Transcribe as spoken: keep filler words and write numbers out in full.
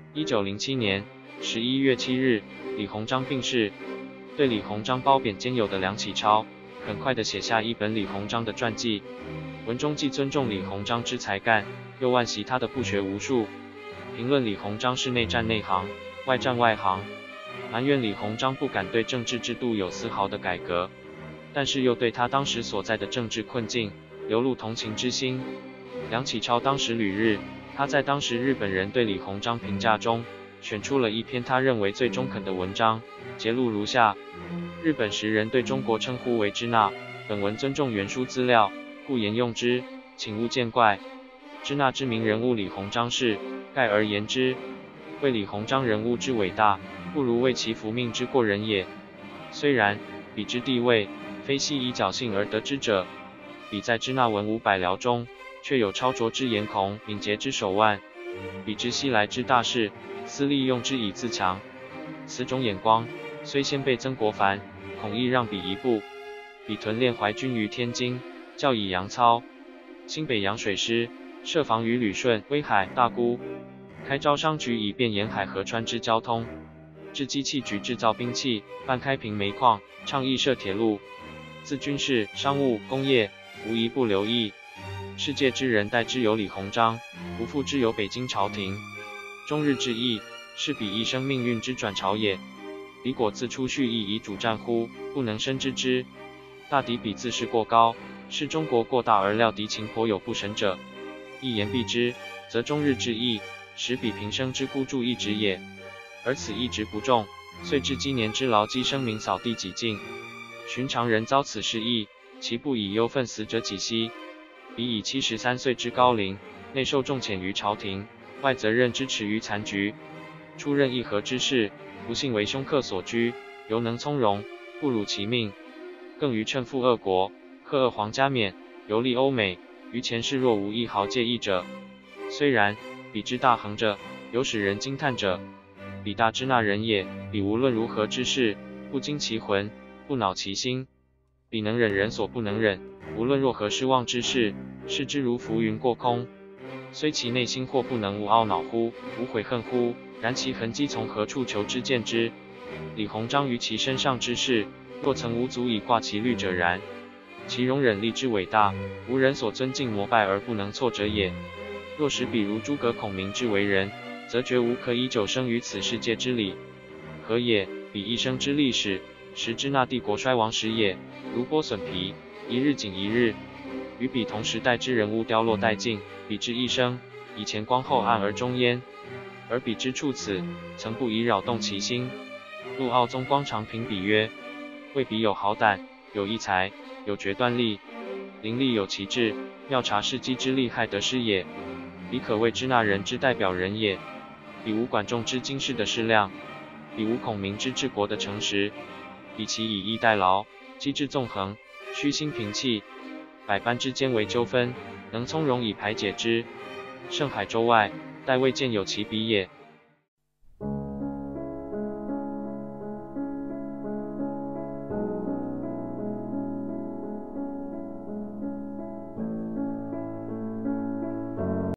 一九零七年十一月七日，李鸿章病逝。对李鸿章褒贬兼有的梁启超，很快地写下一本李鸿章的传记。文中既尊重李鸿章之才干，又惋惜他的不学无术，评论李鸿章是内战内行，外战外行，埋怨李鸿章不敢对政治制度有丝毫的改革，但是又对他当时所在的政治困境流露同情之心。梁启超当时旅日，他在当时日本人对李鸿章评价中，选出了一篇他认为最中肯的文章，节录如下：日本时人对中国称呼为支那，本文尊重原书资料，故沿用之，请勿见怪。支那知名人物李鸿章是，概而言之，为李鸿章人物之伟大，不如为其福命之过人也。虽然彼之地位，非系以侥幸而得之者，彼在支那文武百僚中，却有超卓之颜孔，敏捷之手腕。彼之西来之大事，思利用之以自强。此种眼光，虽先辈曾国藩，恐亦让彼一步。彼屯练淮军于天津，教以杨操。新北洋水师，设防于旅顺、威海、大沽。开招商局以便沿海河川之交通。制机器局制造兵器，办开平煤矿，倡议设铁路。自军事、商务、工业，无一不留意。世界之人待之有李鸿章，不复之有北京朝廷。中日之义，是彼一生命运之转朝也。彼果自出蓄意以主战乎，不能深知之。大抵彼自视过高，是中国过大而料敌情颇有不审者。一言蔽之，则中日之义，使彼平生之孤注一掷也。而此一掷不中，遂至积年之劳积声名扫地几尽。寻常人遭此事意，其不以忧愤死者几希？彼以七十三岁之高龄，内受重谴于朝廷，外责任支持于残局，出任议和之事，不幸为凶客所居，犹能从容，不辱其命。更于趁负恶国，克恶皇加冕，游历欧美，于前世若无一毫介意者。虽然彼之大恒者，有使人惊叹者。彼大支那人也，彼无论如何之事，不惊其魂，不恼其心。彼能忍人所不能忍，无论若何失望之事，视之如浮云过空。虽其内心或不能无懊恼乎，无悔恨乎，然其痕迹从何处求之见之？李鸿章于其身上之事，若曾无足以挂其虑者然。其容忍力之伟大，无人所尊敬膜拜而不能挫折也。若使彼如诸葛孔明之为人，则绝无可以久生于此世界之理。何也？彼一生之历史，时支那帝国衰亡时也，如剥笋皮，一日紧一日。与彼同时代之人物凋落殆尽，彼之一生，以前光后暗而终焉。而彼之处此，曾不以扰动其心。陆奥宗光常评彼曰：谓彼有好胆，有义才，有决断力，伶俐有奇志，妙察事机之厉害得失也。彼可谓支那人之代表人也。彼无管仲之经世的适量，彼无孔明之治国的诚实。彼其以逸待劳，机智纵横，虚心平气，百般之间为纠纷，能从容以排解之。盛海州外，待未见有其比也。